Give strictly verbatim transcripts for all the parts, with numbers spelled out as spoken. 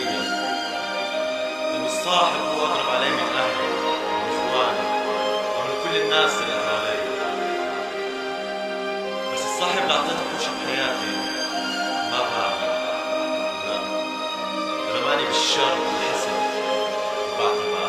تتغير، لأن الصاحب هو أقرب علي من أهلي ومن إخواني ومن كل الناس اللي حوالي. بس الصاحب اللي أعطيته كل شي بحياتي ما باعني، لا، رماني بالشر والحسد بعد ما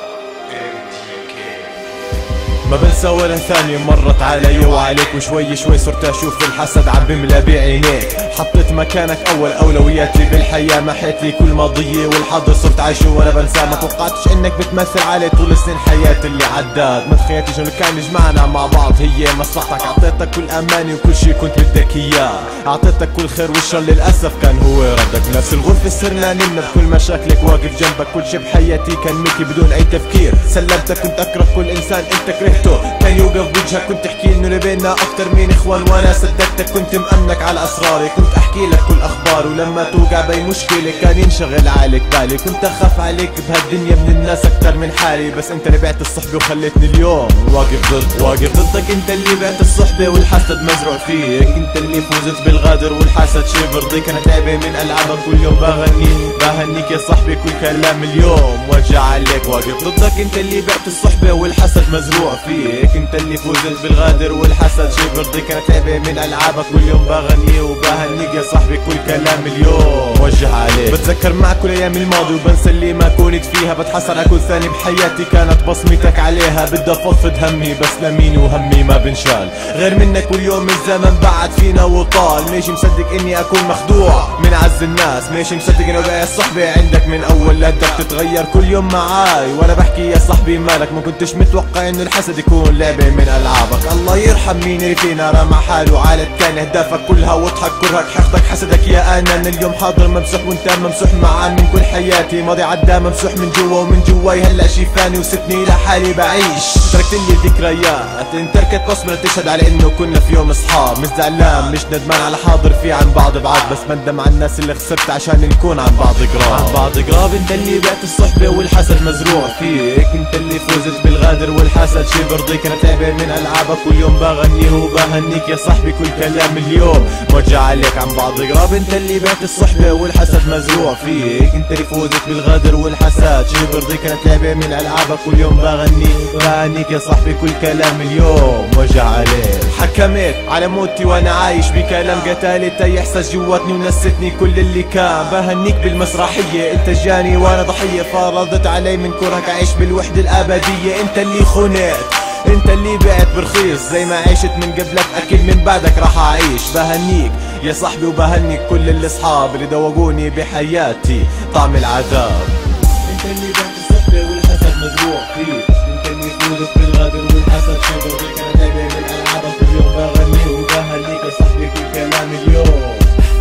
ما بنسى ولا ثانية مرت علي وعليك، وشوي شوي صرت اشوف الحسد عم بملى بعينيك. حطيت مكانك اول اولوياتي بالحياة، محيت لي كل ماضية والحاضر صرت عايشه وانا بنساه. ما توقعتش انك بتمثل علي طول سنين حياتي اللي عداد. ما تخيلتش انه كان يجمعنا مع بعض هي مصلحتك. اعطيتك كل اماني وكل شي كنت بدك اياه، اعطيتك كل خير والشر للاسف كان هو ردك. نفس الغرفة صرنا نمنا بكل مشاكلك، واقف جنبك كل شي بحياتي كان ملكي بدون اي تفكير. سلمتك كنت اكره كل انسان انت كرهته، كان يوقف بوجهك كنت تحكي انه اللي بيننا اكتر من اخوان. وانا صدقتك كنت مأمنك على اسراري، كنت احكي لك كل اخبار. ولما توقع باي مشكلة كان ينشغل عليك بالي. كنت اخاف عليك بهالدنيا من الناس اكتر من حالي. بس انت اللي بعت الصحبة وخليتني اليوم واقف ضد واقف ضدك. انت اللي بعت الصحبة والحسد مزروع فيك. انت اللي فوزت بالغادر والحسد شي برضيك. انا تعبان من العابك كل يوم بغني بهنيك يا صاحبي كل كلام اليوم وجع عليك واقف ضدك. انت اللي بعت الصحبة والحسد مزروع فيك. انت اللي فوزت بالغادر والحسد شي برضيك. انا تعبان من العابك كل يوم بغني وبهنيك يا صاحبي كل كلام اليوم وجه عليك. بتذكر معك كل ايام الماضي وبنسى اللي ما كنت فيها. بتحسر على كل ثانية بحياتي كانت بصمتك عليها. بدي افضفض همي بس لمين وهمي ما بنشال غير منك. واليوم الزمن بعد فينا وطال. ماشي مصدق اني اكون مخدوع من عز الناس. ماشي مصدق انه بقى الصحبة عندك من اول لهدك تتغير كل يوم معاي. وانا بحكي يا صاحبي مالك، ما كنتش متوقع انه الحسد يكون لعبة من العابك. الله يرحم مين فينا رمى حاله على التاني. اهدافك كلها وضحك كرهك حقدك حسدك يا انا. أنا اليوم حاضر ممسوح وانت ممسوح معاه من كل حياتي. ماضي عدى ممسوح من جوا ومن جواي هلا شيفاني وستني لحالي بعيش. تركت لي ذكريات انت تركت بصمة تشهد على انه كنا في يوم اصحاب. مش زعلان مش ندمان على حاضر في عن بعض بعاد. بس بندم على الناس اللي خسرت عشان نكون عن بعض قراب عن بعض قراب. انت اللي بعت الصحبة والحسد مزروع فيك. انت اللي فوزت بالغادر والحسد شي برضيك. انا تعبان من العابك كل يوم بغني وبهنيك يا صاحبي كل كلام اليوم وجع عليك عن بعض قراب. انت اللي بعت الصحبة والحسد مزروع فيك. انت اللي فوزت بالغادر والحسد شي برضيك. انا تعبان من العابك كل يوم بغني وبهنيك يا صاحبي كل كلام اليوم وجع عليك. حكمت على موتي وانا عايش بكلام قتالي. تي احساس جواتني ونستني كل اللي كان. بهنيك بالمسرحية انت جاني وانا ضحية. فرضت علي من كرهك اعيش بالوحدة الابدية. انت اللي خنت انت اللي بعت برخيص. زي ما عيشت من قبلك اكيد من بعدك راح اعيش. بهنيك يا صاحبي وبهنيك كل الاصحاب اللي دوقوني بحياتي طعم العذاب. انت اللي بعت الصحبة والحسد مزروع فيك. انت اللي فوزت بالغادر والحسد شي برضيك. انا تعبان من العابك كل يوم بغني وبهنيك يا صاحبي كل كلام اليوم.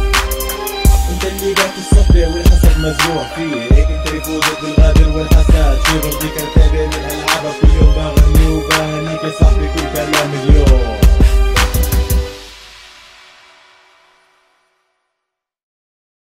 انت اللي بعت الصحبة والحسد مزروع فيك. انت اللي فوزت بالغادر والحسد شي برضيك. انا تعبان من العابك كل يوم بغني